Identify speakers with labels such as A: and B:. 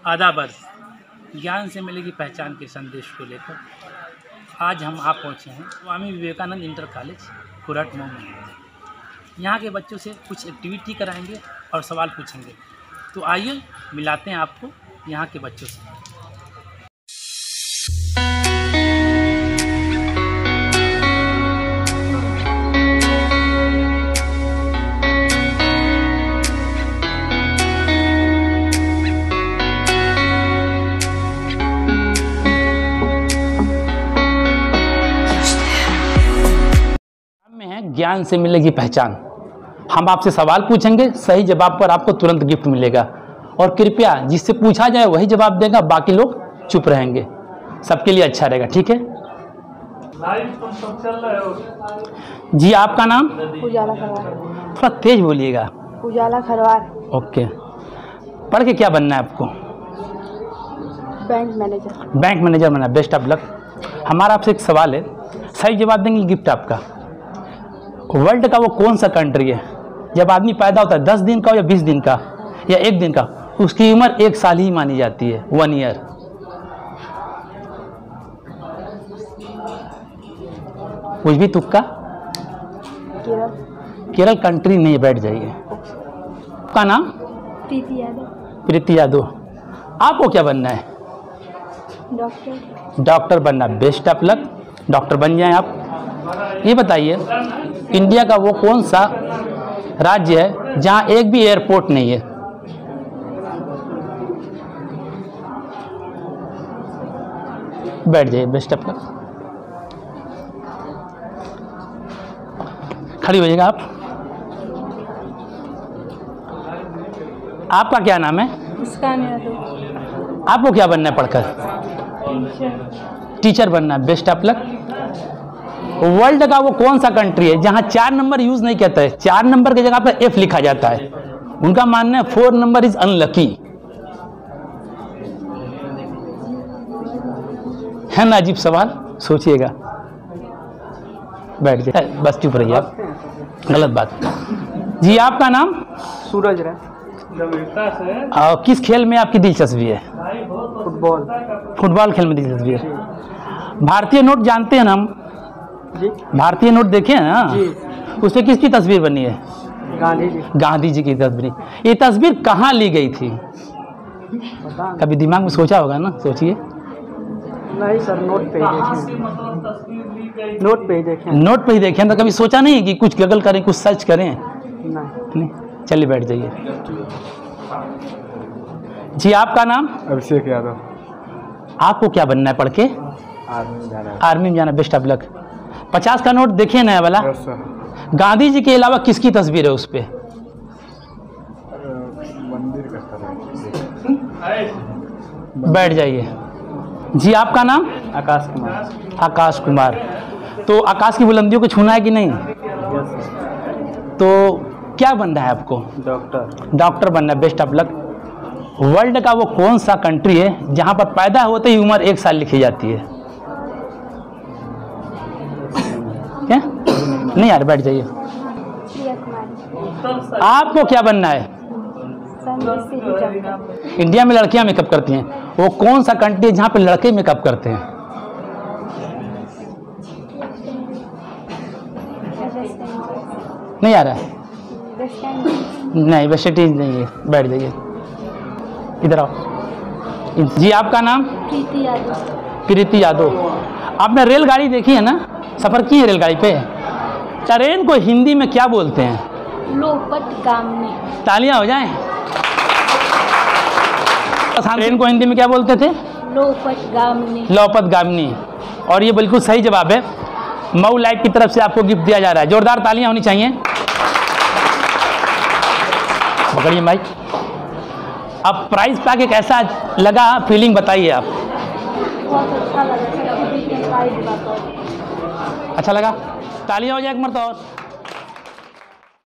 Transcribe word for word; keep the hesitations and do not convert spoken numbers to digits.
A: आदाब अर्ज़, ज्ञान से मिलेगी पहचान के संदेश को लेकर आज हम आप पहुँचे हैं स्वामी विवेकानंद इंटर कॉलेज कुरट मऊ में। यहाँ के बच्चों से कुछ एक्टिविटी कराएंगे और सवाल पूछेंगे। तो आइए मिलाते हैं आपको यहाँ के बच्चों से। ज्ञान से मिलेगी पहचान। हम आपसे सवाल पूछेंगे, सही जवाब पर आपको तुरंत गिफ्ट मिलेगा। और कृपया जिससे पूछा जाए वही जवाब देगा, बाकी लोग चुप रहेंगे। सबके लिए अच्छा रहेगा, ठीक है जी। आपका नाम?
B: उजाला खरवार।
A: थोड़ा तेज बोलिएगा।
B: उजाला खरवार।
A: ओके, पढ़ के क्या बनना है आपको?
B: Bank manager.
A: बैंक मैनेजर बनना, बेस्ट ऑफ लक। हमारा आपसे एक सवाल है, सही जवाब देंगे गिफ्ट आपका। वर्ल्ड का वो कौन सा कंट्री है जब आदमी पैदा होता है दस दिन का हो या बीस दिन का या एक दिन का, उसकी उम्र एक साल ही मानी जाती है, वन ईयर। कुछ भी तुक्का?
B: केरल।
A: केरल कंट्री नहीं, बैठ जाइए। आपका नाम?
B: प्रीति यादव।
A: प्रीति यादव। आपको क्या बनना है?
B: डॉक्टर।
A: डॉक्टर बनना, बेस्ट ऑफ लक, डॉक्टर बन जाएं आप। ये बताइए, इंडिया का वो कौन सा राज्य है जहां एक भी एयरपोर्ट नहीं है? बैठ जाइए, बेस्ट ऑफ लक। खड़ी हो जाइएगा आप। आपका क्या नाम है?
B: मुस्कान यादव।
A: आपको क्या बनना है पढ़कर?
B: टीचर।
A: टीचर बनना, बेस्ट ऑफ लक। वर्ल्ड का वो कौन सा कंट्री है जहां चार नंबर यूज नहीं करता है? चार नंबर की जगह पर एफ लिखा जाता है। उनका मानना है फोर नंबर इज अनलकी। है ना अजीब सवाल? सोचिएगा, बैठ जाए, बस चुप रहिए आप, गलत बात। जी आपका नाम?
B: सूरज राय।
A: और किस खेल में आपकी दिलचस्पी है?
B: फुटबॉल।
A: फुटबॉल खेल में दिलचस्पी है। भारतीय नोट जानते हैं ना हम?
B: जी।
A: भारतीय नोट देखे हैं ना जी। उस पर किसकी तस्वीर बनी है?
B: गांधी जी।
A: गांधी जी की तस्वीर। ये तस्वीर कहाँ ली गई थी? कभी दिमाग में सोचा होगा ना, सोचिए।
B: नहीं सर, नोट पे ही देखे। नोट पे ही देखे।
A: नोट पे ही देखे तो कभी सोचा नहीं कि कुछ गूगल करें, कुछ सर्च करें?
B: नहीं,
A: नहीं। चलिए बैठ जाइए। जी आपका नाम?
C: अभिषेक यादव।
A: आपको क्या बनना है पढ़ के?
C: आर्मी में जाना है।
A: आर्मी में जाना, बेस्ट ऑफ लक। पचास का नोट देखिए नया वाला।
C: Yes sir.
A: गांधी जी के अलावा किसकी तस्वीर है उस पे?
C: मंदिर का सर।
A: बैठ जाइए। जी आपका नाम?
B: आकाश कुमार।
A: आकाश कुमार। तो आकाश की बुलंदियों को छूना है कि नहीं?
B: Yes sir.
A: तो क्या बनना है आपको?
B: डॉक्टर।
A: डॉक्टर बनना है, बेस्ट ऑफ लक। वर्ल्ड का वो कौन सा कंट्री है जहां पर पैदा होते ही उम्र एक साल लिखी जाती है? क्या नहीं यार, बैठ जाइए। आपको क्या बनना है? इंडिया में लड़कियां मेकअप करती हैं, वो कौन सा कंट्री है जहां पे लड़के मेकअप करते हैं? नहीं आ रहा है? नहीं, वेस्ट इंडीज नहीं है, बैठ जाइए। इधर आओ। जी आपका नाम?
B: प्रीति यादव।
A: प्रीति यादव। आपने रेलगाड़ी देखी है ना, सफर की है रेलगाड़ी पे? ट्रेन को हिंदी में क्या बोलते हैं?
B: लोपटगामी।
A: तालियां हो जाएं। ट्रेन को हिंदी में क्या बोलते थे?
B: लोपटगामी।
A: लोपटगामी। और ये बिल्कुल सही जवाब है। मऊ लाइव की तरफ से आपको गिफ्ट दिया जा रहा है, जोरदार तालियां होनी चाहिए। पकड़िए माइक। अब प्राइज पाके कैसा लगा, फीलिंग बताइए आप।
B: बहुत अच्छा लगा।
A: अच्छा लगा? तालियां हो जाए एक मरतबा और।